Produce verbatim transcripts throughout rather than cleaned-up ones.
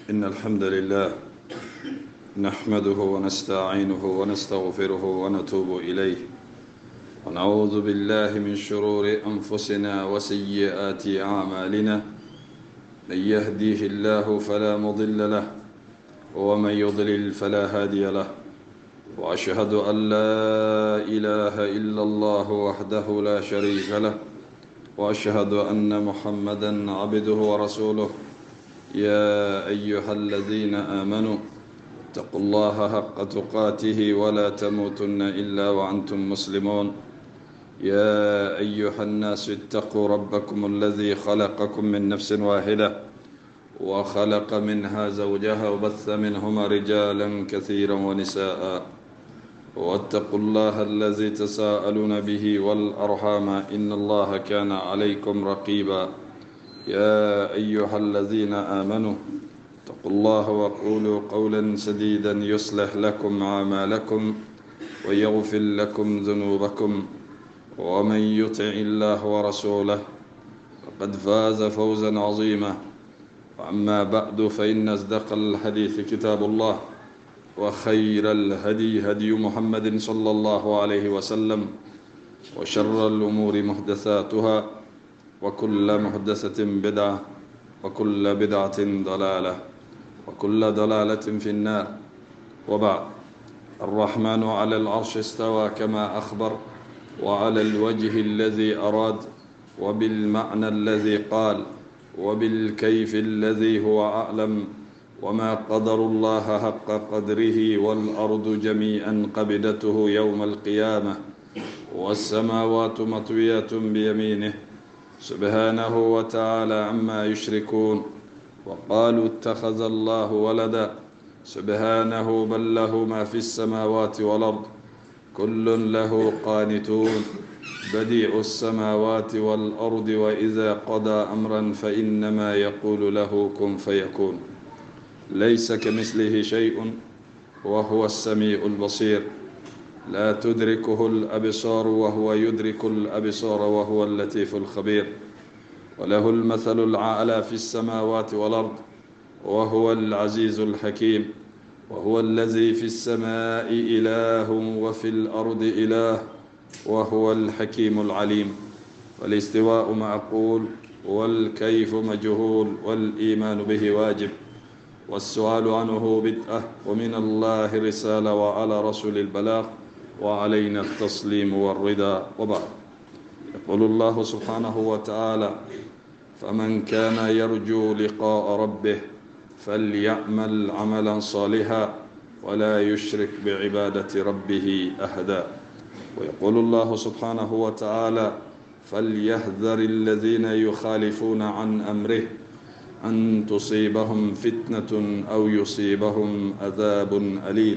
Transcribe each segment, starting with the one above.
إن الحمد لله نحمده ونستعينه ونستغفره ونتوب إليه ونعوذ بالله من شرور أنفسنا وسيئات أعمالنا. من يهديه الله فلا مضل له ومن يضلل فلا هادي له، وأشهد أن لا إله إلا الله وحده لا شريك له، وأشهد أن محمدا عبده ورسوله. يا أيها الذين آمنوا اتقوا الله حق تقاته ولا تموتن إلا وأنتم مسلمون. يا أيها الناس اتقوا ربكم الذي خلقكم من نفس واحدة وخلق منها زوجها وبث منهما رجالا كثيرا ونساء، واتقوا الله الذي تساءلون به والأرحام إن الله كان عليكم رقيبا. يا أيها الذين آمنوا اتقوا الله وقولوا قولا سديدا يصلح لكم أعمالكم ويغفر لكم ذنوبكم، ومن يطع الله ورسوله فقد فاز فوزا عظيما. وأما بعد فإن أصدق الحديث كتاب الله، وخير الهدي هدي محمد صلى الله عليه وسلم، وشر الأمور محدثاتها، وكل محدثة بدعة، وكل بدعة ضلالة، وكل ضلالة في النار. وبعد، الرحمن على العرش استوى كما أخبر، وعلى الوجه الذي أراد، وبالمعنى الذي قال، وبالكيف الذي هو أعلم، وما قدر الله حق قدره، والأرض جميعا قبضته يوم القيامة، والسماوات مطويات بيمينه سبحانه وتعالى عما يشركون. وقالوا اتخذ الله ولدا، سبحانه بل له ما في السماوات والأرض كل له قانتون. بديع السماوات والأرض وإذا قضى أمرا فإنما يقول له كن فيكون. ليس كمثله شيء وهو السميع البصير. لا تدركه الأبصار وهو يدرك الأبصار وهو اللطيف الخبير. وله المثل الأعلى في السماوات والأرض وهو العزيز الحكيم. وهو الذي في السماء إله وفي الأرض إله وهو الحكيم العليم. والاستواء معقول، والكيف مجهول، والإيمان به واجب، والسؤال عنه بدعة، ومن الله رسالة، وعلى رسول البلاغ، وعلينا التسليم والرضا. وبعد، يقول الله سبحانه وتعالى: فمن كان يرجو لقاء ربه فليعمل عملا صالحا ولا يشرك بعبادة ربه أحدا. ويقول الله سبحانه وتعالى: فليحذر الذين يخالفون عن أمره أن تصيبهم فتنة أو يصيبهم عذاب أليم.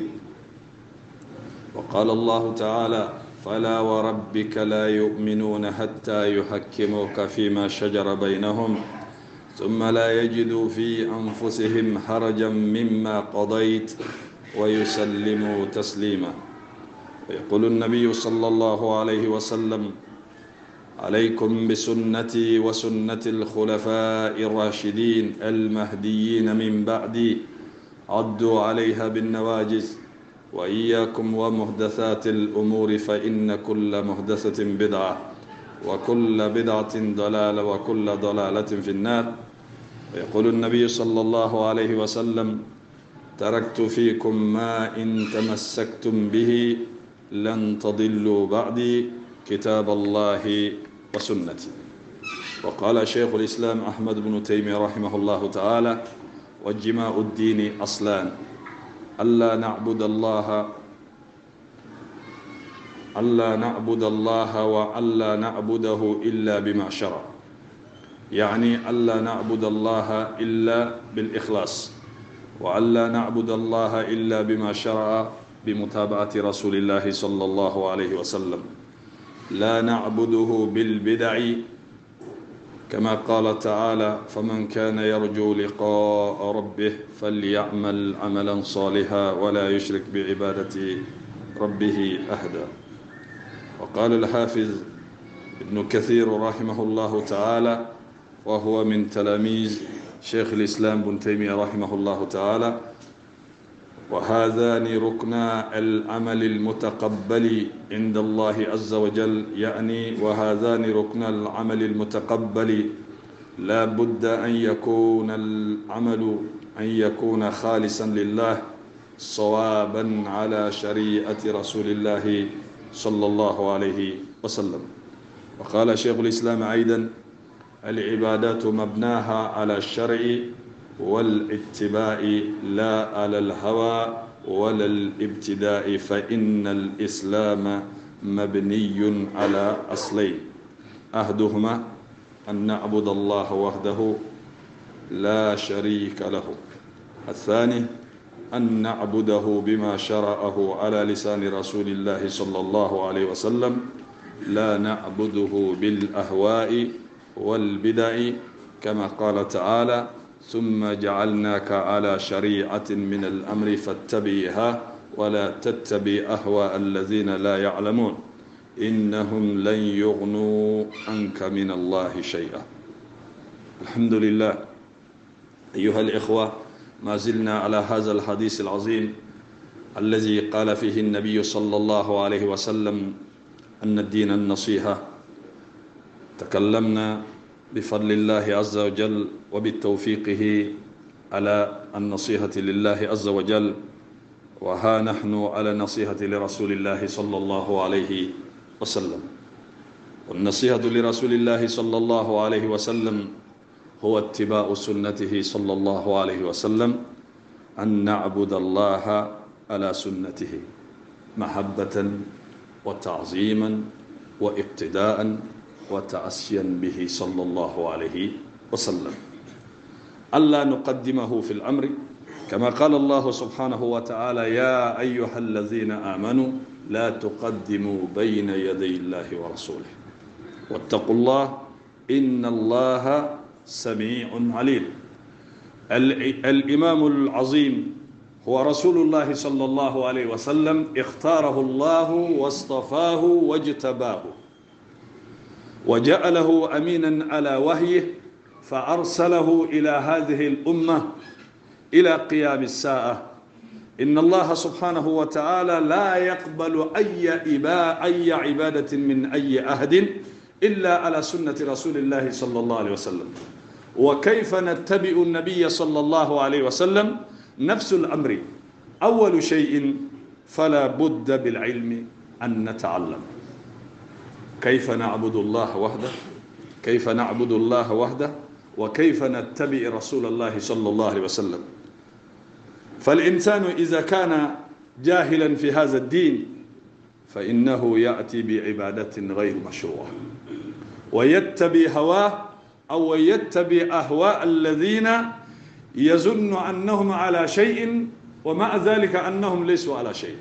وقال الله تعالى: فلا وربك لا يؤمنون حتى يحكموك فيما شجر بينهم ثم لا يجدوا في أنفسهم حرجا مما قضيت ويسلموا تسليما. ويقول النبي صلى الله عليه وسلم: عليكم بسنتي وسنة الخلفاء الراشدين المهديين من بعدي، عضوا عليها بالنواجذ، وإياكم ومحدثات الأمور فإن كل محدثة بدعة، وكل بدعة ضلالة، وكل ضلالة في النار. ويقول النبي صلى الله عليه وسلم: تركت فيكم ما إن تمسكتم به لن تضلوا بعدي، كتاب الله وسنتي. وقال شيخ الإسلام أحمد بن تيمية رحمه الله تعالى: وجماع الدين أصلان: ألا نعبد الله ألا نعبد الله وألا نعبده إلا بما شرع، يعني ألا نعبد الله إلا بالإخلاص، وألا نعبد الله إلا بما شرع بمتابعة رسول الله صلى الله عليه وسلم. لا نعبده بالبدع، كما قال تعالى: فمن كان يرجو لقاء ربه فليعمل عملا صالحا ولا يشرك بعبادة ربه أحدا. وقال الحافظ ابن كثير رحمه الله تعالى، وهو من تلاميذ شيخ الإسلام بن تيمية رحمه الله تعالى: وهذان ركنا العمل المتقبل عند الله عز وجل، يعني وهذان ركنا العمل المتقبل لا بد أن يكون العمل أن يكون خالصا لله صوابا على شريعة رسول الله صلى الله عليه وسلم. وقال شيخ الإسلام أيضا: العبادات مبناها على الشرع والاتباع لا على الهوى ولا الابتداء، فإن الإسلام مبني على أصلين: أحدهما أن نعبد الله وحده لا شريك له، الثاني أن نعبده بما شرعه على لسان رسول الله صلى الله عليه وسلم، لا نعبده بالأهواء والبدع، كما قال تعالى: ثم جعلناك على شريعة من الأمر فاتبعها ولا تتبع أهواء الذين لا يعلمون إنهم لن يغنوا عنك من الله شيئا. الحمد لله أيها الإخوة، ما زلنا على هذا الحديث العظيم الذي قال فيه النبي صلى الله عليه وسلم أن الدين النصيحة. تكلمنا بفضل الله عز وجل وبتوفيقه على النصيحة لله عز وجل، وها نحن على نصيحة لرسول الله صلى الله عليه وسلم. والنصيحة لرسول الله صلى الله عليه وسلم هو اتباع سنته صلى الله عليه وسلم، أن نعبد الله على سنته محبة وتعظيما واقتداء وتأسيا به صلى الله عليه وسلم، ألا نقدمه في الأمر، كما قال الله سبحانه وتعالى: يا أيها الذين آمنوا لا تقدموا بين يدي الله ورسوله واتقوا الله إن الله سميع عليم. الإمام العظيم هو رسول الله صلى الله عليه وسلم، اختاره الله واصطفاه واجتباه وجعله أمينا على وحيه، فأرسله إلى هذه الأمة إلى قيام الساعة. إن الله سبحانه وتعالى لا يقبل أي أي عبادة من أي أحد إلا على سنة رسول الله صلى الله عليه وسلم. وكيف نتبع النبي صلى الله عليه وسلم؟ نفس الأمر. أول شيء فلا بد بالعلم أن نتعلم كيف نعبد الله وحده، كيف نعبد الله وحده، وكيف نتبع رسول الله صلى الله عليه وسلم. فالإنسان إذا كان جاهلا في هذا الدين فإنه يأتي بعبادة غير مشروعة ويتبع هواه أو يتبع أهواء الذين يظن أنهم على شيء ومع ذلك أنهم ليسوا على شيء.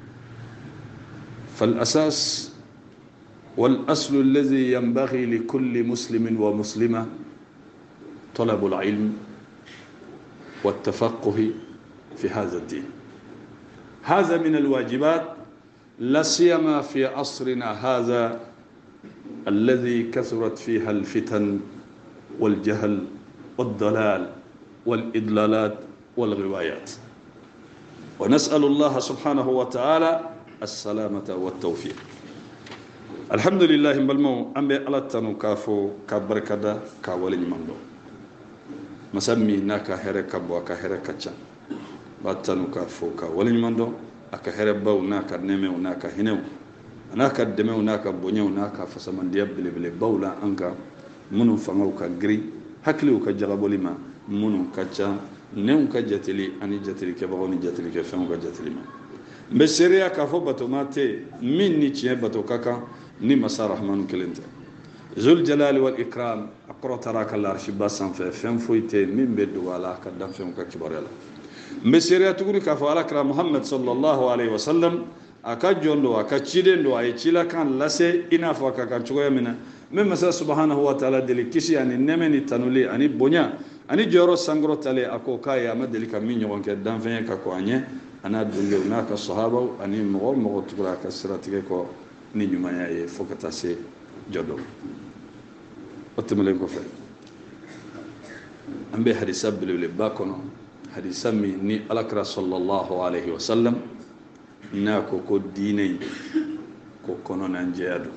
فالأساس والأصل الذي ينبغي لكل مسلم ومسلمة طلب العلم والتفقه في هذا الدين. هذا من الواجبات، لا سيما في عصرنا هذا الذي كثرت فيها الفتن والجهل والضلال والإضلالات والغوايات، ونسأل الله سبحانه وتعالى السلامة والتوفيق. الحمد لله بالمو أمبي على تنكافو كبركدا كاولي مندو مسمي ناكا هركا بوكا هركا باتنكافو كاولي مندو أكا هرباو ناكا نمو ناكا هنو ناكا دمو ناكا بنيو ناكا فسمن دياب بلي بلي باولا أنكا منو فنو كغري هكليو كجغبو لما منو كجا نيو كجتلي أني جتلي كبغوني جتلي كفنو كجتلي ما mbesheria kafo bato mate min ni tiye bato kaka ni masa rahmanu kelente zul jalali wal ikram aqra taraka la arshibba san fa fem foite min beddu wala ka dam fem ka kibarela mbesheria tuguri kafo ala kra muhammad sallallahu alaihi wasallam aka jondo aka chide ndo ay chila kan lase ina fa kaka chugoya mina même masa subhanahu wa ta'ala deli kishi ani nemeni tanuli ani bonya ani joro sangro tale ako kaya madeli kam min nyon ke dam fem ka ko anye أنا أدل هناك الصحابة وأني مغول مغول تقول كسرتك كو نيجي ما يعي فوق تاسي جدول أتمنى لكم فيه ambe hadisa bilbil bakono hadisa mi ni alakra sallallahu alayhi wa sallam na ko ko diine ko kono nan jeado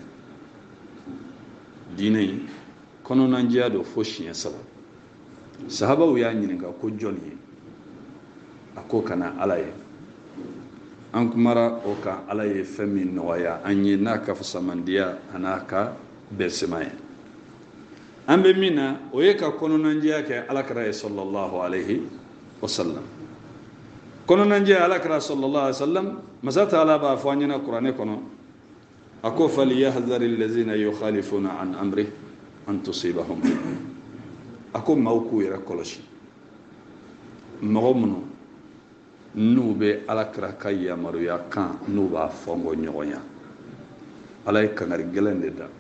diine kono nan jeado fo shiya sabab sahaba ya nyininga ko joni ako kana alaye an kumara o kan alaye femi noya anye naka fusamandia anaka bersemaye ambe mina oyeka kono nanjia ke alakra sallallahu alayhi wasallam kono nanjia alakra sallallahu alayhi wasallam masata ala ba fanyina qur'ane kono ako falyahdhar allazina yukhalifuna an amri an tusibahum ako mawku ira koloshi magomno nube alakra kayya maruya kan nuba fongo nyogonya alay kanari gelende da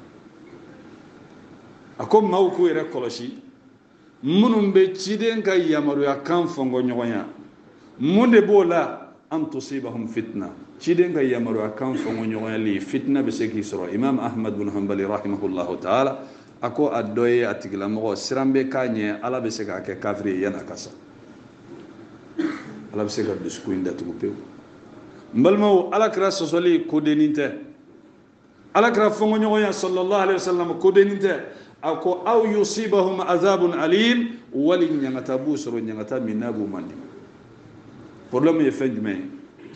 ako mawku ira koloshi munum be ciden kayya maruya kan fongo nyogonya munde bola an tusibahum fitna ciden kayya maruya kan fongo nyogonya li fitna be seki soro imam ahmad bin hanbali rahimahullahu ta'ala ako adoye atigla mo sirambe kanye ala be seka ke kafri yana kasa ala be seka disku inda tugupe mbalmo ala kra sosoli ko deninte ala kra fongo nyogonya sallallahu alaihi wasallam ko deninte ako aw yusibahum azabun alim wali nyangata busoro nyangata minabu mandi problème ye fejme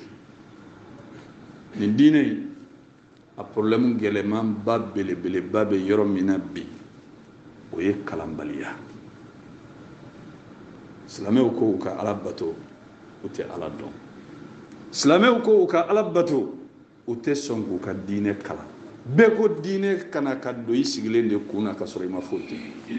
ni dine a problème geleman babele bele babe yoro minabi oye kalambaliya islamé ko ka alabato uti ala don islamé ko ka alabato uti songu ka dine kala be ko dine kana ka do isigilende kuna ka soro ma foti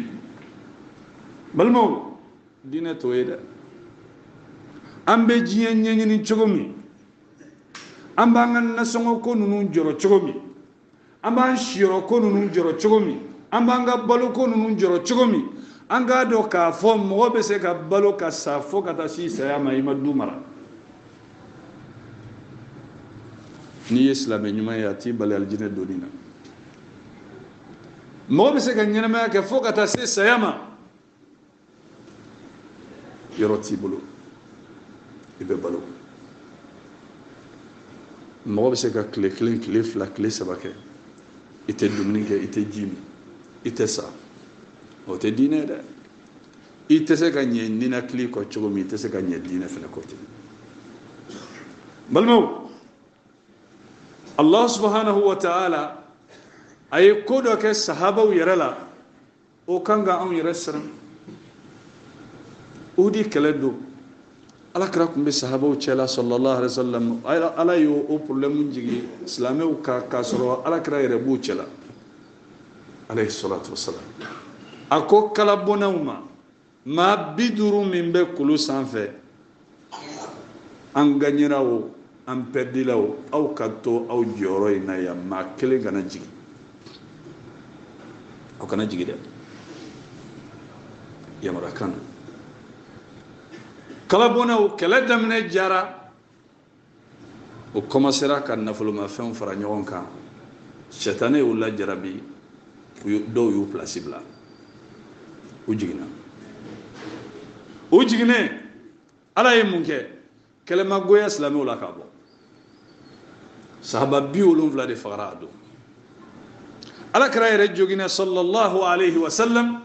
balmo dine to yeda ambe jiyen nyeni chogomi amba ngan nasongo ko nunu joro chogomi amba shiro ko nunu joro chogomi amba nga balo ko nunu joro chogomi anga do ka fo mo be se ka balo ka sa fo ka ta si sa ya mai madumara ni islam nyuma ya ti bal aljina donina mo be se ka nyana ma ka fo ka ta si sa ya ma yoroti bolo ibe balo mo be se ka kle kle kle fla kle sabake ite dumni ke ite jimi ite sa o te dine da ite se ka nye nina kli ko chogomi ite se ka nye dine fene ko te balmo Allah subhanahu wa ta'ala ay kodo ke sahaba yerala o kanga an yeresram udi keledo ala kra kumbe sahaba o chela sallallahu alaihi wasallam ala yo o problème njigi islamé o ka kasoro ala kra yere bu chela alayhi salatu wassalam ako kala bonawma ma biduru min be kulu sanfɛ an gagnira o an perdila o aw ka to aw jɔyɔrɔ in na yan maa kelen kana jigi aw kana jigi dɛ yamara kan kala bonaw kɛlɛ daminɛ jara o commencera ka nafolomafɛnw fara ɲɔgɔn kan sɛtane y'u lajarabi dɔw y'u place bila u jiginna u jiginnen ala ye mun kɛ kɛlɛmagoya silamɛw la ka bɔ sahaba bi wolonwula de fagara a don ala kɛra yɛrɛ joginna sallallahu alayhi wa sallam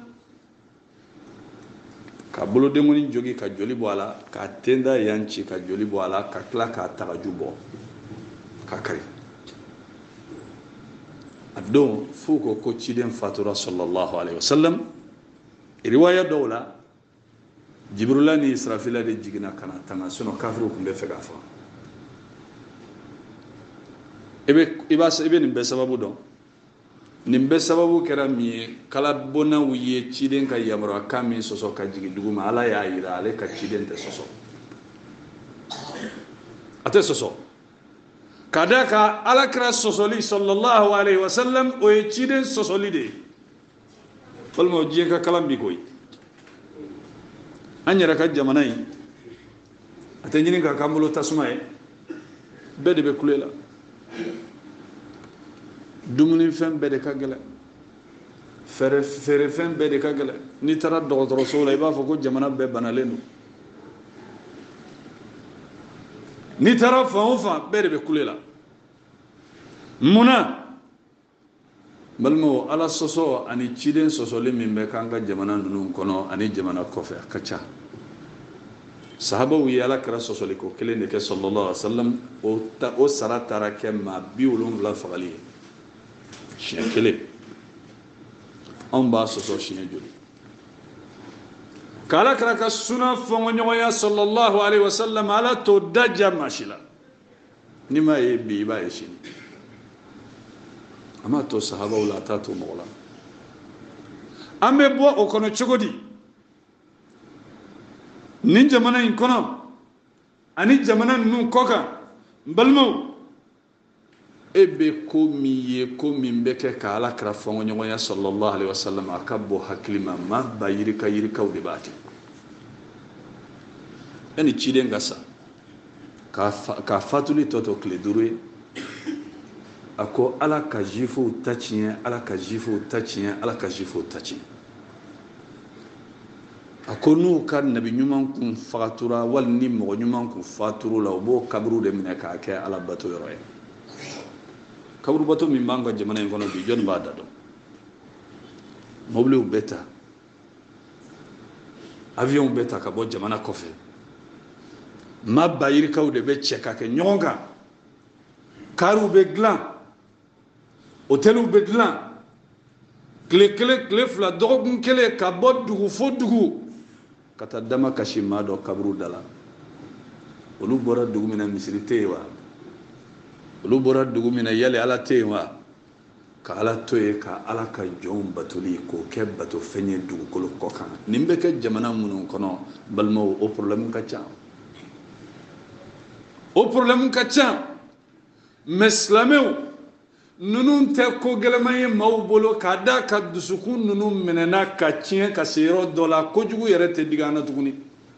ka bolodengoni jogi ka joli bɔ a la ka tenda yan ci ka joli bɔ a la ka tila k'a tagaju bɔ ka kari a don fo ko ko ciden fatura sallallahu alayhi wa sallam riwaya dɔw la jibrila ni israfila de jiginna kana tanga sinon kafiru kun bɛ fɛ k'a faga i bɛ i b'a i bɛ nin bɛɛ sababu dɔn nin bɛɛ sababu kɛra min ye kala bonnaw ye ciden ka yamaruya kan min sɔsɔ ka jigin dugu ma ala y'a yira ale ka ciden tɛ sɔsɔ a tɛ sɔsɔ ka da ka ala kira sɔsɔli sallallahu alayhi wa sallam o ye ciden sɔsɔli de ye walima o diɲɛ ka kalan bi koyi an yɛrɛ ka jamana in a tɛ ɲini ka k'an bolo tasuma ye bɛɛ de bɛ kule la dumunifɛn bɛɛ de ka gɛlɛn fere fere fen be de kagala ni tara dogotoro so la iba fako jamana be banalenu ni tara fa fa be be kulela muna balmo ala soso ani ciden soso le mimbe kanga jamana nunu kono ani jamana kofe kacha sahaba wi ala kara soso le ko kele ne ke sallallahu alaihi wasallam o ta o sara tarake ma biulum la fagali shekele on ba soso shine joli kala kara ka suna fongo nyoya sallallahu alaihi wasallam ala to daja mashila nima e bi ba e shine ama to sahaba wala ta to mola ame bo o kono chogodi nin jamana in kono ani jamana nun koka balmo ebe ko miye ko mimbeke ka ala kra fongo nyoya sallallahu alaihi wasallam akabo haklima ma bayiri ka yiri ka udi bati ani chide ngasa ka ka fatuli toto kle durwe ako ala ka jifu tachien ala ka jifu tachien ala ka jifu tachien ako nu ka nabi nyuman kun fatura wal ni mo nyuman kun faturu la bo kabru de mine ka ke ala bato yoroye kabru bato mi manga jamana ngono bi jon ba dado mobile beta avion beta ka bo jamana kofe ma bayir kaw de be cheka ke nyonga karu be glan hôtelu be glan kle kle kle fla dogun kele ka bod dugu fo dugu kata dama kashima do kabru dala olu bora dugu mina misrite wa olu bora dugu mina yale ala tewa ka ala toye ka ala ka jom batuli ko ke bato fenye dugu kolo kokan nimbe ke jamana munun kono balmo o problem ka cha o problem ka cha meslameu nunun te ko gelemaye mawbolo kada ka dusukun nunun menena ka cien ka sero dola ko jugu yere te digana tuguni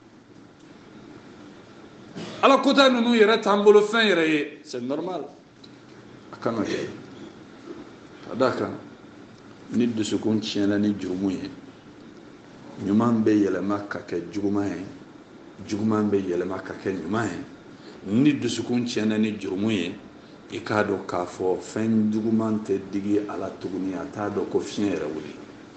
ala kota nunun yere tambolo fin yere c'est normal akana ke kada ka ni dusukun ciena ni jurumuye nyuman be yele makka ke jugumaye juguman be yele makka ke nyumaye ni dusukun ciena ni jurumuye ikado kafo fen dugumante digi ala tuguni atado ko fiere wuli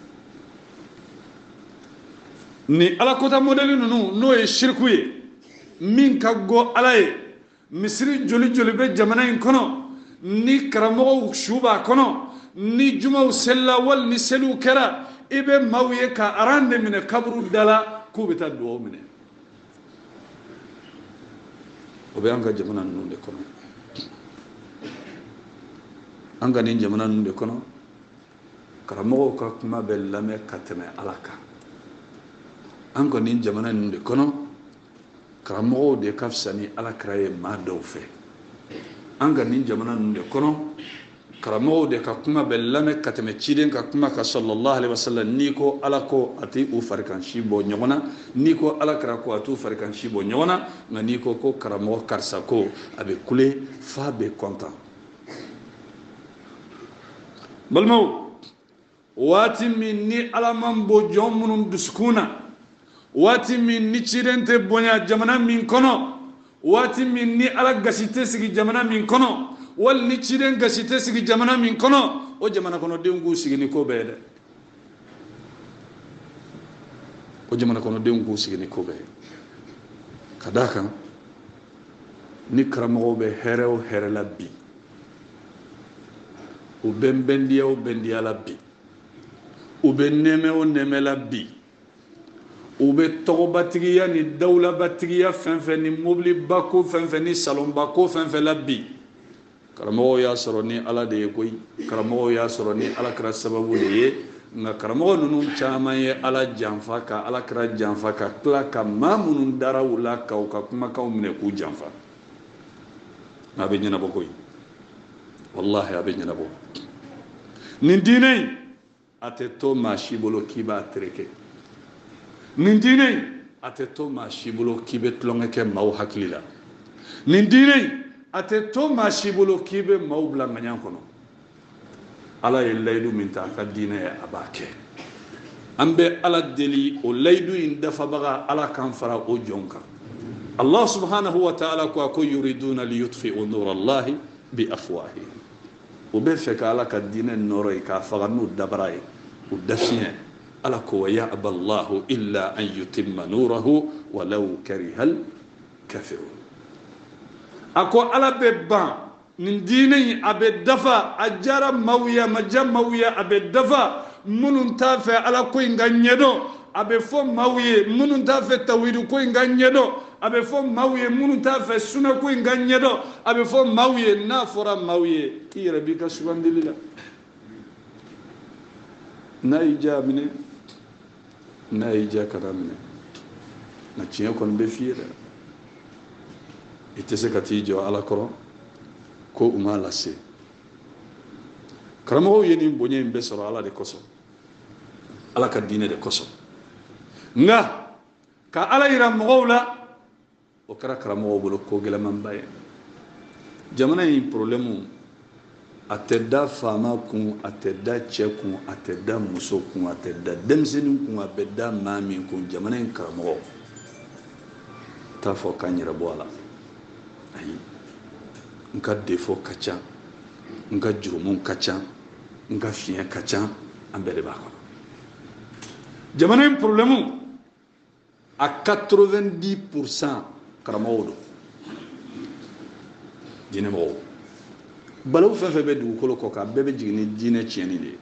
ni ala kota modeli nunu no e shirku ye min ka go ala ye misri joli joli be jamana in kono ni karamo shuba kono ni juma sella wal ni selu kera ibe mawiye ka arande mine kabru dala kubita do mine obe anga jamana nunu de kono anga ni jamana nunde kono karamo ka kuma be lame kateme alaka anga ni jamana nunde kono karamo de kafsani alakra ma do fe anga ni jamana nunde kono karamo de ka kuma be lame kateme chiden ka kuma ka sallallahu alaihi wasallam niko alako ati u farikan shibo nyona niko alakra ko atu farikan shibo nyona ngani ko ko karamo karsa ko abe kule fa be content balmo wati min ni alaman bo jomunum duskuna wati min ni chirente bonya jamana min kono wati min ni ala gasite sigi jamana min kono wal ni chiren gasite sigi jamana min kono o jamana kono dengu sigi ni ko bede o jamana kono dengu sigi ni ko be kadaka ni karamo be hereo herela bi o ben bendiya o bendiya la bi o be neme o neme la bi o be togobatigiya ni dawla batigiya fenfen ni mobili bako fenfen ni salon bako fenfen la bi karamo ya soro ni ala de koy karamo ya soro ni ala kra sababu de nga karamo nunu chama ye ala janfa ka ala kra janfa ka kla ka mamunun darawula ka ka kuma ka umne ku janfa na be nyina bokoy wallahi abe nyina bo nin dinay ate to ma shibolo kiba treke nin dinay ate to ma shibolo kibe tlonge ke maw haklila nin dinay ate to ma shibolo kibe maw bla nganyam kono ala ye layidu min ta a ka diinɛ ye a b'a kɛ an bɛ ala deli o layidu in dafabaga ala kan fara o jɔn kan Allah subhanahu wa ta'ala ko ko yuriduna li yutfi'u nur Allah bi afwahihim o bɛ fɛ ka ala ka diinɛ nɔrɔ ye k'a faga n'u dabara ye u dafiɲɛ ala ko wa ya'ba Allahu illa an yutimma nurahu walau karihal kafirun a ko ala bɛ ban nin diinɛ in a bɛ dafa a jara maaw ye a ma ja maaw ye a bɛ dafa minnu t'a fɛ ala ko in ka ɲɛdɔn a bɛ fɔ maaw ye minnu t'a fɛ tawhidu ko in ka ɲɛdɔn a bɛ fɔ maaw ye minnu t'a fɛ sunna ko in ka ɲɛdɔn a bɛ fɔ maaw ye n'a fɔra maaw ye i yɛrɛ b'i ka sugandili la n'a y'i diya a minɛ n'a y'i diya kana minɛ nka tiɲɛ kɔni bɛ f'i ye dɛ i tɛ se ka t'i jɔ ala kɔrɔ ko u m'a lase karamɔgɔw ye nin bonya in bɛɛ sɔrɔ ala de kosɔn ala ka diinɛ de kosɔn nka ka ala yira mɔgɔw la o kɛra karamɔgɔw bolo ko gɛlɛmanba ye jamana in problème a tɛ da faama kun a tɛ da cɛ kun a tɛ da muso kun a tɛ da denmisɛnnin kun a bɛ da maa min kun jamana in karamɔgɔ t'a fɔ k'an yɛrɛ bɔ a la ayi n ka défaut ka ca n ka jurumu ka ca n ka fiɲɛ ka ca an bɛɛ de b'a kɔnɔ jamana in problème a quatre-vingt-dix pour cent karamɔgɔw don diinɛmɔgɔw balawu fɛn fɛn bɛ dugukolo kɔ kan bɛɛ bɛ jigin ni diinɛ tiɲɛni de ye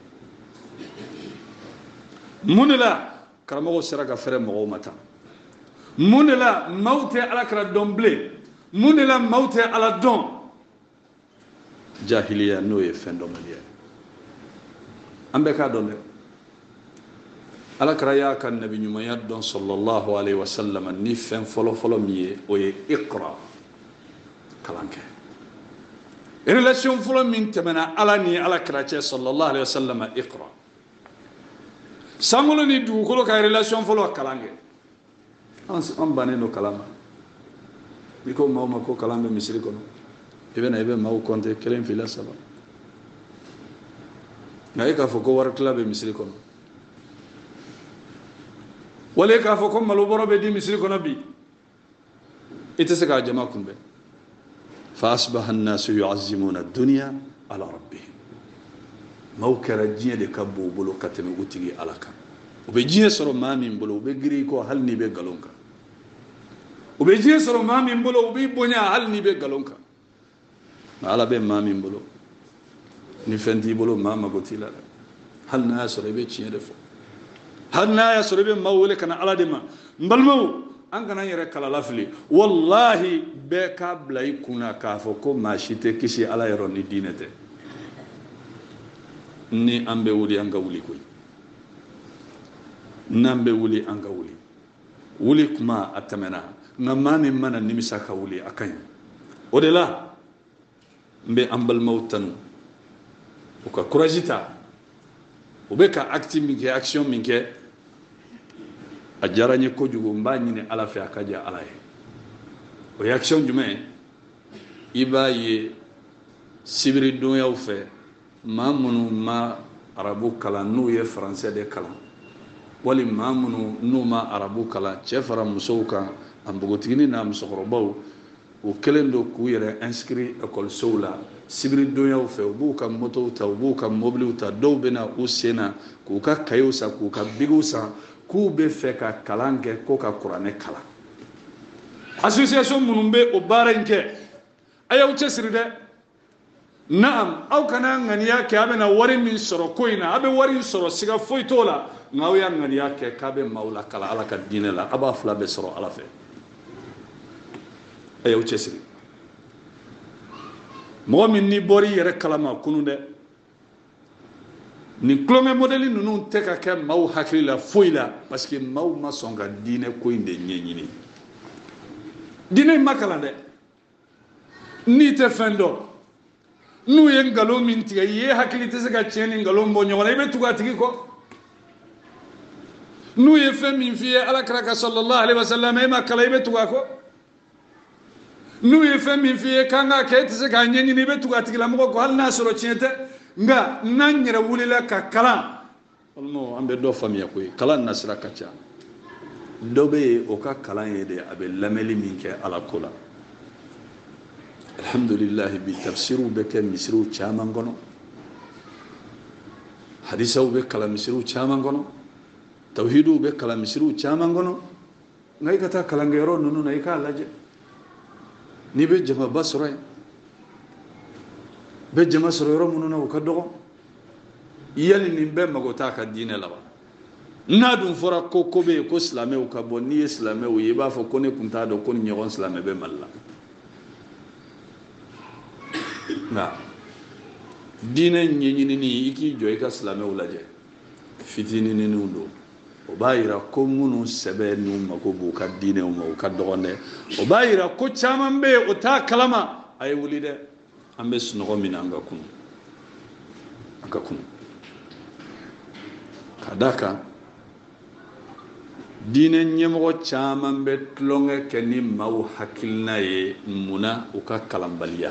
mun de la karamɔgɔw sera ka fɛrɛ mɔgɔw ma tan mun de la maaw tɛ alakira dɔn bilen mun de la maaw tɛ ala dɔn jahiliya n'o ye fɛn dɔnbaliya an bɛɛ k'a dɔn dɛ alakira y'a ka nabi ɲumanya dɔn sallallahu alaihi wa sallam ni fɛn fɔlɔ fɔlɔ min ye o ye iqra kalan kɛ relation fɔlɔ min tɛmɛna ala ni alakira cɛ sallallahu alaihi wa sallam iqra sankolo ni dugukolo ka relation fɔlɔ kalan kɛ an bannen don kalan ma n'i ko maaw ma ko kalan bɛ misiri kɔnɔ i bɛ na i bɛ maaw compter kelen fila saba nka e k'a fɔ ko wari tila bɛ misiri kɔnɔ wala e k'a fɔ ko malo bɔrɔ bɛ di misiri kɔnɔ bi i tɛ se k'a jama kunbɛn fa asbaha an-nasu yu'azzimuna ad-dunya ala rabbihim maaw kɛra diɲɛ de ka bon u bolo ka tɛmɛ u tigi ala kan u bɛ diɲɛ sɔrɔ maa min bolo u bɛ girin i kɔ hali n'i bɛ nkalon kan u bɛ diɲɛ sɔrɔ maa min bolo u b'i bonya hali n'i bɛ nkalon kan nka ala bɛ maa min bolo ni fɛn t'i bolo maa mago t'i la dɛ hali n'a y'a sɔrɔ i bɛ tiɲɛ de fɔ hali n'a y'a sɔrɔ i bɛ maa wele ka na ala de ma n balimaw an kana n yɛrɛ kalala fili walahi bɛɛ k'a bila i kun na k'a fɔ ko maa si tɛ kisi ala yɔrɔ ni diinɛ tɛ ni an bɛ wuli an ka wuli koyi n'an bɛ wuli an ka wuli wuli kuma a tɛmɛna nka maa min mana nimisa ka wuli a ka ɲi o de la n bɛ an balimaw tanu u ka courage ta u bɛ ka acte min kɛ action min kɛ a diyara n ye kojugu n b'a ɲini ala fɛ a ka diya ala ye o ye action jumɛn i b'a ye sibiri donyaw fɛ maa minnu ma arabu kalan n'u ye faransɛ de kalan wali maa minnu n'u ma arabu kalan cɛ fara musow kan a npogotigini n'a musokɔrɔbaw u kɛlen don k'u yɛrɛ inscrit ekɔlisow la sibiri donyaw fɛ u b'u ka motow ta u b'u ka mobiliw ta dɔw bɛ na u sen na k'u ka kayew san k'u ka bigiw san k'u bɛ fɛ ka kalan kɛ ko ka kuranɛ kalan association minnu bɛ o baara in kɛ a y'aw cɛsiri dɛ naam aw kana ŋaniya kɛ a bɛna wari min sɔrɔ ko in na a bɛ wari sɔrɔ siga foyi t'o la nka aw y'a ŋaniya kɛ k'a bɛ maaw lakala ala ka diinɛ la a b'a fila bɛɛ sɔrɔ ala fɛ a y'aw cɛsiri mɔgɔ min n'i bɔra i yɛrɛ kalama kunun dɛ nin tulonkɛ modèle ninnu tɛ ka kɛ maaw hakili la foyi la parce que maaw ma sɔn ka diinɛ ko in de ɲɛɲini diinɛ in ma kalan dɛ n'i tɛ fɛn dɔn n'u ye nkalon min tigɛ i ye hakili tɛ se ka tiɲɛ ni nkalon bɔ ɲɔgɔn na i bɛ tugu a tigi kɔ n'u ye fɛn min f'i ye alakira ka sallallahu alaihi wa sallam e ma kalan i bɛ tugu a kɔ n'u ye fɛn min f'i ye k'an k'a kɛ e tɛ se k'a ɲɛɲini i bɛ tugu a tigilamɔgɔ kɔ hali n'a sɔrɔ tiɲɛ tɛ nga nanyira wulila ka kala walmo ambe do famiya koy kala nasra kacha dobe o ka kala yede abe lameli minke ala kula alhamdulillah bi tafsiru beke misru chama ngono hadisa be kala misru chama ngono tawhidu be kala misru chama ngono ngai kata kala ngero nunu nay ka laje ni be jama basra be jama sororo mununa o kadogo yali ni be magota ka dine lawa na dum fora ko ko be ko islamé o ka bonni islamé o yeba fo ko ne kunta do ko nyon islamé be malla na dine nyenyini ni iki joy ka islamé o laje fitini ni nundo o bayira ko munu sebe nu mako bu ka dine o mo ka dogonde o bayira ko chaman be o ta kalama ay wulide ambe sunogo mina anga kunu anga kunu kadaka dine nyemogo chaman be tlonge keni maw hakilna ye muna o ka kalambaliya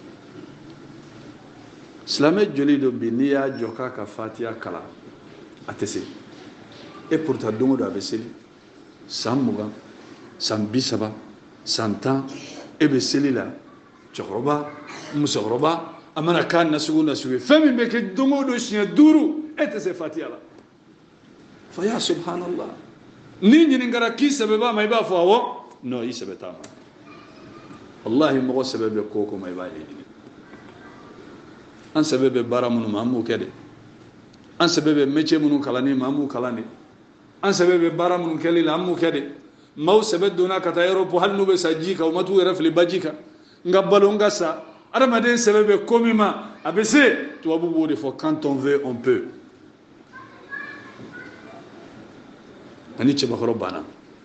islamé jolido bi niya joka ka fatiha kala atese et pourtant dongo do abeseli samuga sambisaba santa ebeseli la choroba musoroba amana kan nasugu nasugu fami be ke dongo do shia duru etese fatiha la fa ya subhanallah ni ni ngara ki sababa may ba fo no yi sabata wallahi mo sababe ko ko may ba yi an sababe baramun mamu kede an sababe meche munu kalani mamu kalani an sababe baramun keli la amu kede maw sabaduna kata europe halnu be sajika o matu rafli bajika ngabalo ngasa adama den sababe komima abese to abubu de fo quand on veut on peut ani che bakoro bana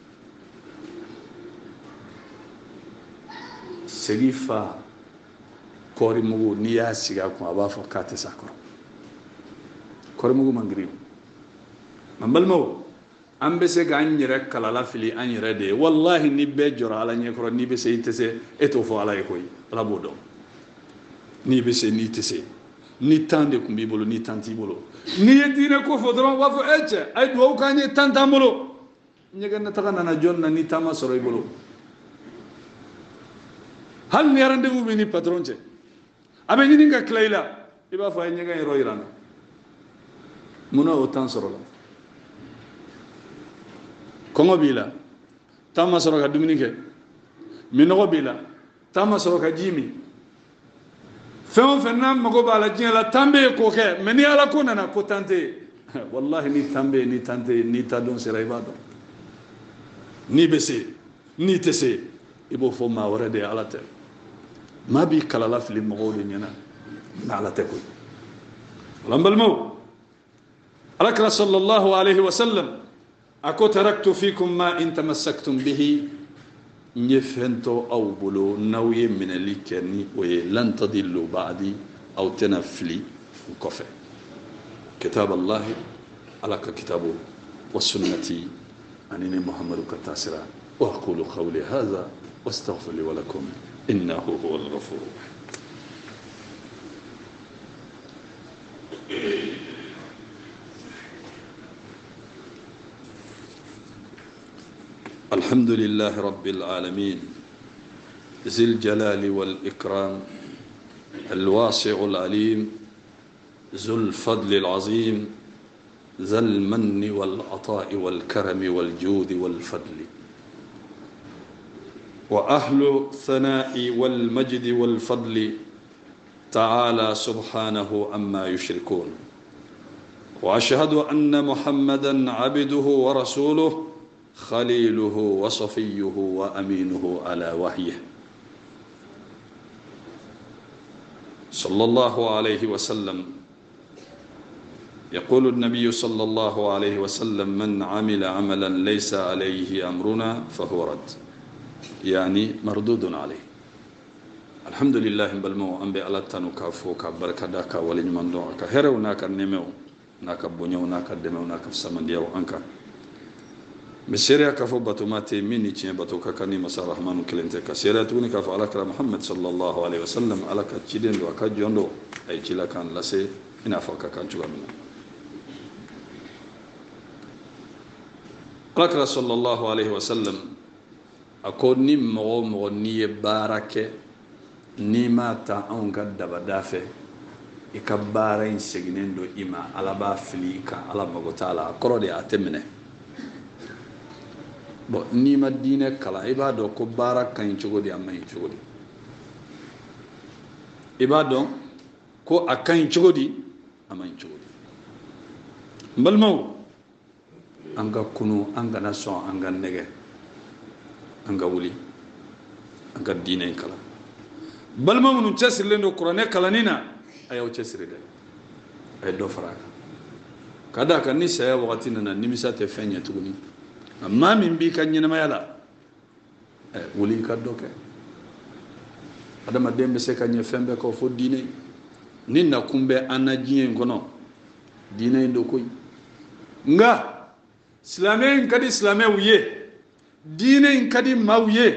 segifa kori mugu niya siga ko aba fo kate sakoro kori mugu mangri mambalmo ambe se ganyere kala la fili anyere de wallahi ni be jora ala nyekoro ni be se itese eto fo ala ekoy ala bodo ni be se ni tese ni tande kumbi bolo ni tanti bolo ni yedine ko fo dron wa fo eche ay do ka ni tanta bolo nyega na taka na jonna ni tama soro bolo hal ni arande mu ni patron che abe ni nga kleila iba fa nyega ro irana muno otan soro la kongo bila tama soro ka duminike minogo bila tama soro ka jimi fem fenam mago bala jela tambe ko ke meni ala ko nana ko tante wallahi ni tambe ni tante ni tadon sera ibado ni bese ni tese ibo fo ma warade ala te ma bi kala la fili mago de nyana na ala te ko lambal mo alakra sallallahu alayhi wa sallam ako taraktu fikum ma in tamassaktum bihi nyefento aw bulu nawye min alikani wa lan tadillu ba'di aw tanafli kofe kitab allah alaka kitabu wa sunnati anini muhammadu katasira wa aqulu qawli hadha wastaghfir li wa lakum innahu huwal ghafurur rahim. الحمد لله رب العالمين ذي الجلال والإكرام الواسع العليم ذو الفضل العظيم ذا المن والعطاء والكرم والجود والفضل وأهل الثناء والمجد والفضل تعالى سبحانه عما يشركون وأشهد أن محمدا عبده ورسوله خليله وصفيه وأمينه على وحيه صلى الله عليه وسلم. يقول النبي صلى الله عليه وسلم من عمل عملا ليس عليه أمرنا فهو رد يعني مردود عليه. الحمد لله بالمو أنبي على تنوكا فوكا بركة داكا ولين من دعاك هرو ناكا نمو ناكا بنيو ناكا دمو ناكا فسمن ديو أنكا مسيريا كفو باتوماتي ميني تشين باتو كاكاني مسا رحمن كلنتي كسيريا توني كفو على كلام محمد صلى الله عليه وسلم على كتشيدين لو كاجوندو اي تشيلا كان لاسي انا فوكا كان جوامنا قال صلى الله عليه وسلم أكوني مغو مغو ني باركة نيما تا أونغا دبدافة إكبارين سجنين دو إما على بافليكا على مغوتالا كرودي أتمنى bo nima dine kala ibado ko baraka in cogodi amma in cogodi ibado ko akan cogodi amma in cogodi mbalmaw anga kunu anga nason anga nege anga wuli anga dine kala balma mun cesirle ndo qur'ane kala nina ayo cesirle ay do faraka kada kan ni saya wakati nana nimisa te fenya tuguni amma min bi kan nyina mayala eh wuli ka doke adama dembe se kan fembe ko fo dine ninna kumbe anajien gono dine ndo koy nga islamé kadi islamé wuye dine kadi mawye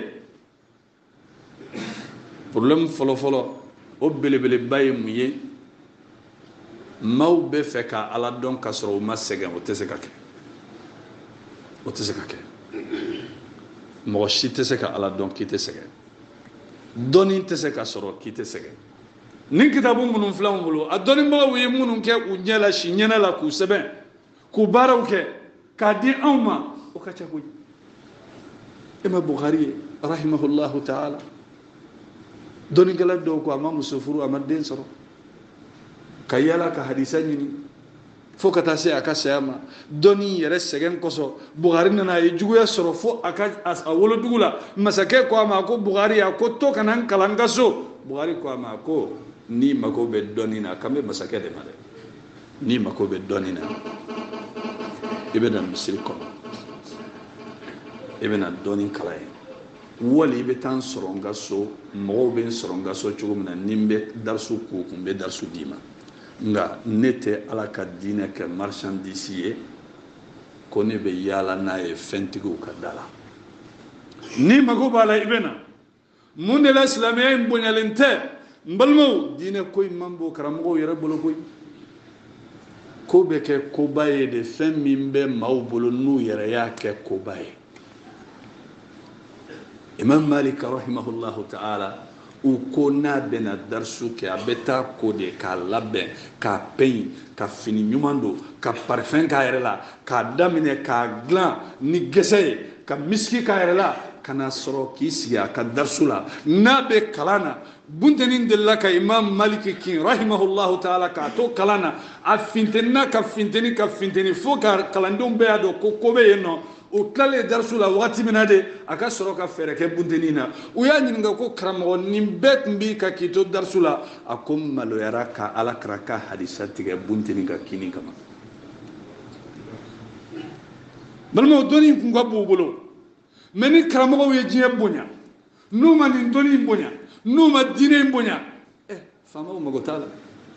problème folo folo o bele bele baye muye maw be feka ala don kasro ma segen o teseka ke o teseka ke mo shi teseka ala don ki teseka doni teseka soro ki teseka nin kitabu munun flamu bulu adoni ma wuye munun ke u nyela shi nyena la ku seben ku baraw ke kadi awma o kacha ko imam bukhari rahimahullah ta'ala doni gala do ko amma musufuru amma den soro kayala ka hadisa ni fo kata se aka sayama doni yere segen koso bukhari nana e jugu ya soro fo aka as awolo dugula masake ko ama ko bukhari ya ko to kanan kalanga so bukhari ko ama ko ni mako be doni na kambe masake de male ni mako be doni na ibeda misri ko ibena doni kalaye wali be tan soronga so mo be soronga so chugumna nimbe darsu ku kumbe darsu dima nga nete ala ka dina ke marchandise ko ne be yala na e fentigo ka dala ni mago bala ibena munde la islamiyya mbonyalente mbalmo dina koy mambo karamo yere bolo koy ko be ke ko baye de fem mimbe mawbolo nu yere ya ke ko baye imam malik rahimahullahu ta'ala u ko na bena darsu ke abeta ko de ka labbe ka pein ka fini nyumando ka parfum ka yerela ka damine ka glan ni gese ka miski ka yerela kana soro kisiya ka darsula na be kalana buntenin della ka imam malik kin rahimahullahu ta'ala ka to kalana afintenna ka finteni ka finteni fo ka kalandum be ado ko ko be yeno o tlale darsula wati minade aka soro ka fere ke buntenina o ya nyinga ko kramo nimbe mbi ka kito darsula akum malo yaraka ala kraka hadisati ke bunteni ka kini kama balmo doni ko bobolo meni kramo ye jiye bonya numa ni doni bonya numa dine bonya eh fama o magotala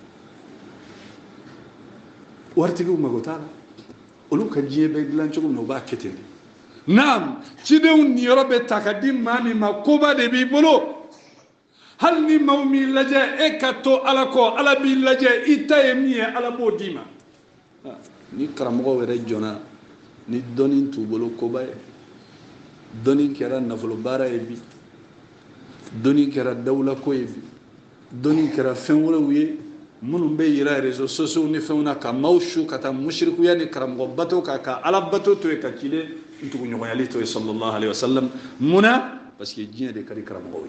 wartigu magotala olu ka jiye be dilan cogo no ba keteni naam cidew ni yorobe takadim mami ma koba de bi bolo hal ni mawmi laje e kato ala ko ala bi laje itaye mi ala bodima ni karamo were jona ni donin tu bolo koba donin kera nafolo bara e bi donin kera dawla ko e bi donin kera fenwolo wiye munun be yira réseaux sociaux ni fewna ka mawshu kata mushriku yani karamgo bato ka ka ala bato to e ka kile ntugu nyoyali to sallallahu alaihi wasallam muna parce que jine de kari karamgo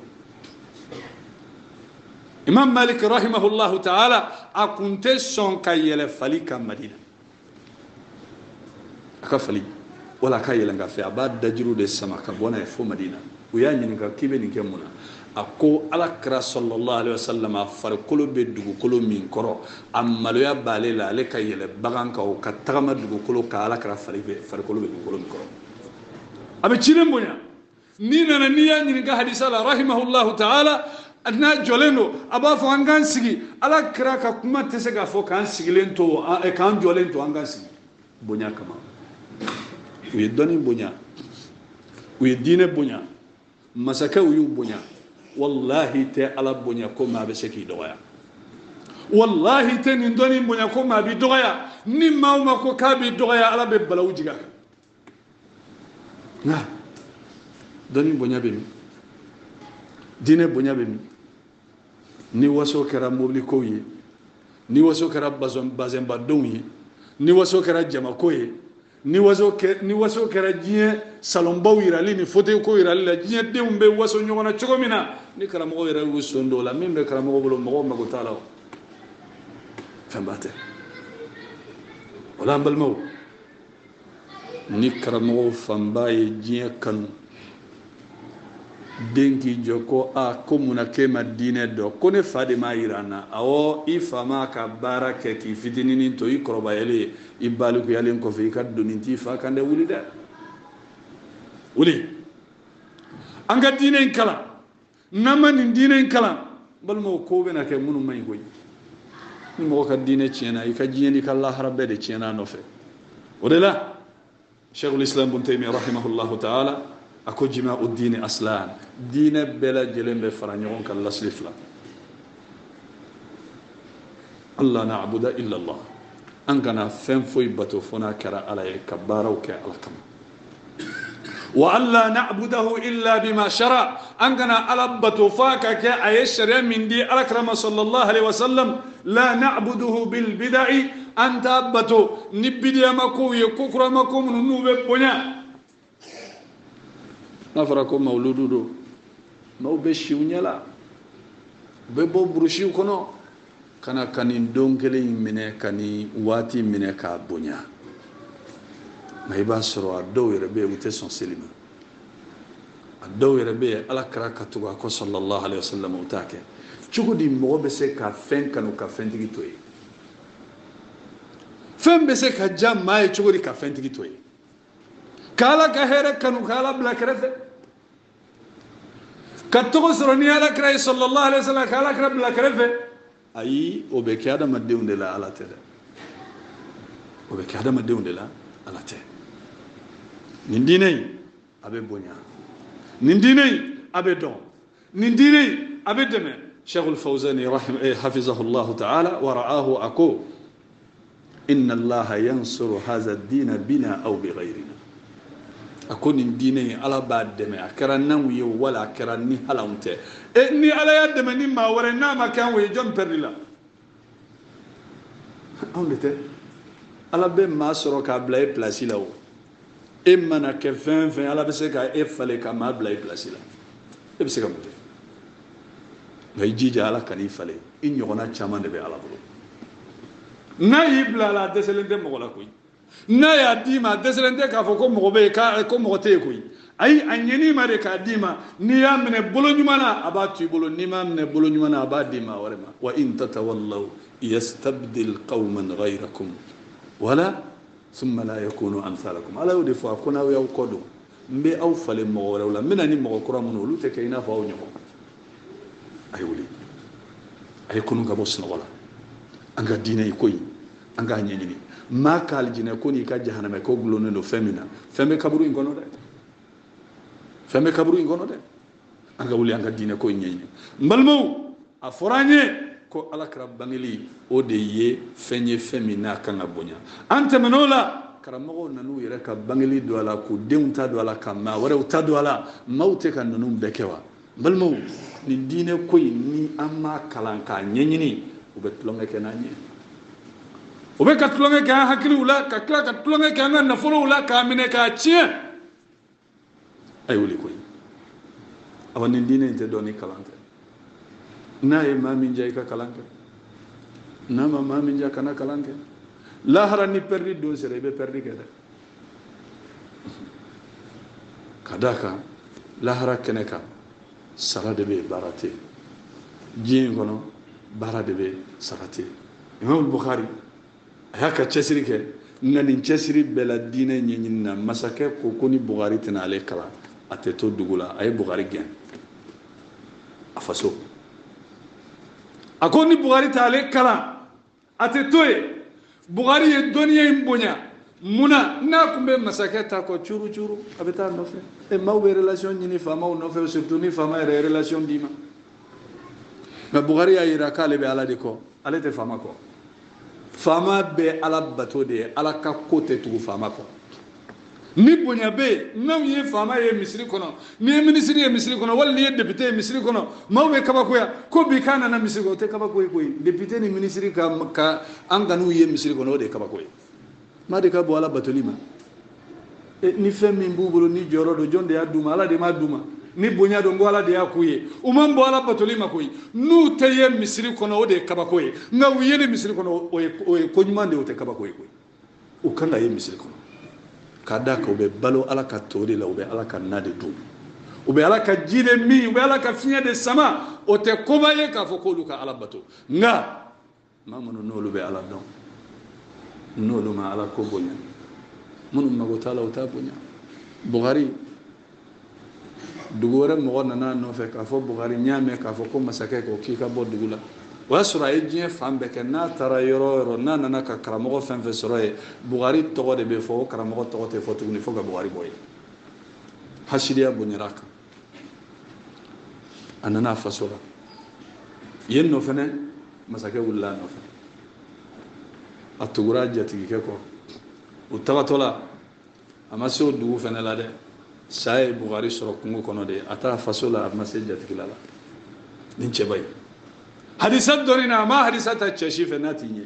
imam malik rahimahullah ta'ala akunte son kayele falika madina aka fali wala kayele nga fe abad dajru de sama ka bona e fo madina uya nyini ka kibe ni kemuna ako ala kra sallallahu alaihi wasallam far kolo be dugu kolo min koro amaloya balela ale kayele bagan ka o ka tagama dugu kolo ka ala kra far be far kolo be dugu kolo min koro abe chine mbonya ni nana ni ya ni ga hadisa la rahimahullah ta'ala adna joleno aba fo angan sigi ala kra ka kuma tese ga fo kan sigilento e kan jolento angan sigi bonya kama ويدوني بنيا ويدين بنيا مسكا ويو بنيا والله تي على بنيا كما بسكي دويا والله تي ندوني بنيا كما بدويا نما وما كو كابي دويا على ببلو جيغا نا دوني بنيا بيمي دين بنيا بيمي ni waso kera mobli ko yi ni waso kera bazon bazen badon yi ni waso kera jama ko yi ni waso ke ni waso kera jie salon baw irali ni fote ko irali la jie de umbe waso nyona chogomina ni kara mo irali wusondo la mimbe kara mo bolo mo mago tala fambate wala mbal mo ni kara mo fambaye jie kanu denki joko a komuna kema dine do kone fade ma irana awo ifama ka baraka ki fidinini to ikroba yele ibalu ko yalen ko fi kad doninti fa kande wuli da wuli anga dine kala namani dine kala bal mo ko be na ke munu may goy ni mo ka dine ciena ika jini kala harbe de ciena no fe wala Sheikhul Islam Ibn Taymiyyah rahimahullahu ta'ala ako jima o dine aslan dine bela jelembe fara nyon kan laslifla Allah na'budu illa Allah an kana fen foy bato fona kara ala e kabara ke alkam wa alla na'budahu illa bima shara an kana ala bato faka ke ayshara min di akrama sallallahu alaihi wasallam la na'buduhu bil bid'i anta bato nibidiya mako ye kokura mako nube bonya nafara ko mawludu do maw be shiwnyala be bo brushi kono kana kanin donkele mine kani wati mine ka bonya may ba soro ado yere be wute son selima ado yere be ala kara katuga ko sallallahu alaihi wasallam utake chugudi mo be se ka fen kanu ka fen tigi toy fen be se ka jam may chugudi ka fen tigi toy kala ka here kanu kala bla krefe katto soroni ala kray sallallahu alaihi wasallam kala kra bla krefe ayi o be kada madde unde la ala tede o be kada madde unde la ala te nindine abe bonya nindine abe don nindine abe deme Sheikh al-Fawzani rahim hafizahu Allah ta'ala wa ra'ahu aqu inna Allah yansuru hadha ad-din bina aw bighayrina akoni dine ala ba deme akara nan wiye wala akara ni halawte e ni ala ya deme ni ma wore na ma kan we jom perila ondete ala be ma soro ka blay place la o e mana ke vingt vingt ala be se ka e fale ka ma blay place la e be se ka mute ngay jija ala kan i fale i nyogona chama de be ala bolo na yibla la deselende mo la koy na ya dima deselende ka fo ko mo be ka ko mo te koy ay anyeni mare ka dima ni ya mene bolo nyumana abatu bolo ni ma mene bolo nyumana abadima warema wa in tatawallaw yastabdil qauman ghayrakum wala thumma la yakunu amsalakum ala yudi fa kuna ya kodo mbe aw fale mo wala mina ni mo ko ramuno lu te kayna fa aw nyoko ay wuli ay kunu ga bosna wala anga dina koy anga nyeni ma kal jina koni ka jahannama ko glono no femina femme kaburu ngono de femme kaburu ngono de anga wuli anga dina koy nyeni mbalmo aforanye ko alakra bangili o de ye fenye femina kanga bonya ante manola karamo nanu yere ka bangili do ala ko deunta do ala kama wara utado ala maute kan nanu bekewa mbalmo ni dina koy ni amma kalanka nyenyini ubetlonge kenanye obe katlonge ka hakili ula ka kla katlonge ka na nafolo ula ka mine ka chie ay wuli koy awani dina inte doni kalante na e mamin jay ka kalanke na ma mamin jay kana kalanke la harani perdi don sere be perdi kede kadaka la harakene ka sara de be barate jin kono bara de be sarate Imam Bukhari haka chesiri ke ngani chesiri bela dine nyinyina masake ko koni Bukhari tana ale kala ateto dugula ay Bukhari gen afaso akoni Bukhari tale kala ate toye Bukhari ye doniya imbonya muna na kumbe masaketa ko churu churu abeta no fe e ma we relation ni fama no fe surtout ni fama e relation dima na Bukhari ya ira kale be ala de ko ale te fama ko fama be ala bato de ala ka kote tu fama ko ni bonya be nam ye fama ye misri kono ni ministre ye misri kono wala ni député ye misri kono ma we kaba ko ya ko bi kana na misri ko te kaba ko ko député ni ministre ka ka anganu ye misri kono de kaba ko ma de ka bo ala batolima e ni femi mbubulu ni joro do jonde ya duma ala de ma duma ni bonya do ngo ala de ya kuye o man bo ala batolima koy nu te ye misri kono o de kaba ko nga wiye ni misri kono o o ko nyumande o te kaba ko ko o kanda ye misri kono kada ka ube balo ala ka tori la ube ala ka nade du ube ala ka jide mi ube ala ka finya de sama o te kobaye ka fo ko luka ala bato nga mamono no lube ala don no lu ma ala ko bonya mun mago tala o ta bonya Bukhari dugore mo na no fe ka fo Bukhari nyame ka fo ko masake ko ki ka bo dugula wasura ejien fambe ke na tara yoro yoro na na ka karamo fen fe soroye Bukhari to de be fo karamo to te fo tugni fo ga Bukhari boy hasidiya bunyaraka anana fasora yenno fene masake wulla no fe atugura jati ke ko utawatola amaso dugu fene la de sai Bukhari soro kungo kono de ata fasola amase jati kilala ninche bay hadisat dorina ma hadisat chashife natinye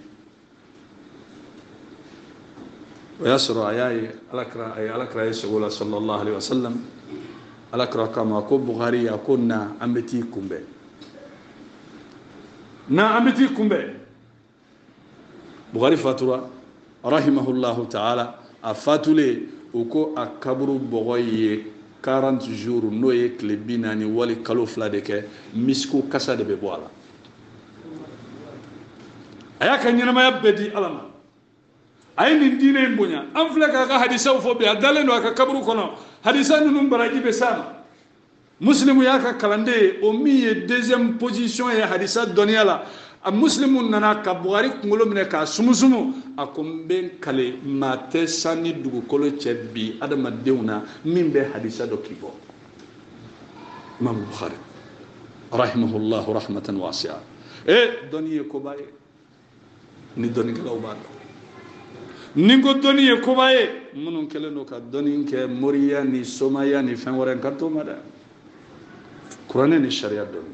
ويسر آياي الأكرا أي الأكرا يسقول صلى الله عليه وسلم الأكرا كما أكون بغاري أكوننا أمتي كمبه نا أمتي كمبه بغاري فاتورا رحمه الله تعالى أفاتولي وكو أكبر بغاي quarante jours noye klebina ni wali kalofla deke misko kasa de beboala ayaka nyama yabedi alama ayni dine mbunya amflaka ka hadisa fo be adaleno aka kabru kono hadisa nunu baraji be sama muslimu yaka kalande o miye deuxième position ya hadisa doniala a muslimun nana ka Bukhari ngolo mine ka sumusumu akomben kale mate sani dugu kolo chebi adama deuna mimbe hadisa do kibo Imam Bukhari rahimahullah rahmatan wasi'a e doniye ko baye ni doni galaw ba ningo doni e ko baye munun keleno ka doni ke moriya ni somaya ni fen wore kanto mada Qur'an ni sharia doni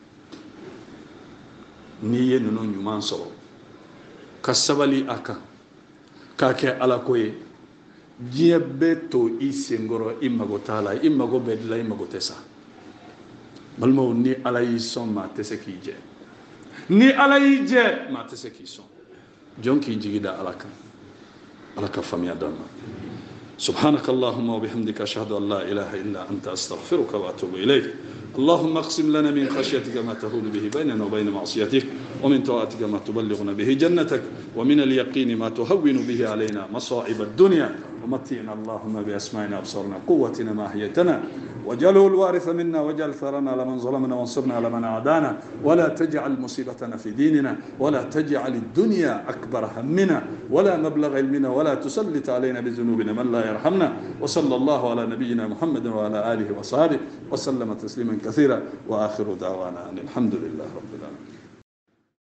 ni ye nunu nyuman so ka sabali aka ka ke ala koye jiye beto isengoro imago tala imago bedla imago tesa balmo ni ala yi son ma tese kije ni ala yi je ma tese ki son jonki jigida alaka alaka famia dama سبحانك اللهم وبحمدك أشهد أن لا إله إلا أنت أستغفرك وأتوب إليك اللهم اقسم لنا من خشيتك ما تهول به بيننا وبين معصيتك ومن طاعتك ما تبلغنا به جنتك ومن اليقين ما تهون به علينا مصائب الدنيا ومتعنا اللهم بأسمائنا وأبصارنا قوتنا ما أحييتنا واجعله الوارث منا واجعل ثارنا على من ظلمنا وانصرنا على من عادانا ولا تجعل مصيبتنا في ديننا ولا تجعل الدنيا أكبر همنا ولا مبلغ علمنا ولا تسلط علينا بذنوبنا من لا يرحمنا وصلى الله على نبينا محمد وعلى آله وصحبه وسلم تسليما كثيرا وآخر دعوانا أن الحمد لله رب العالمين.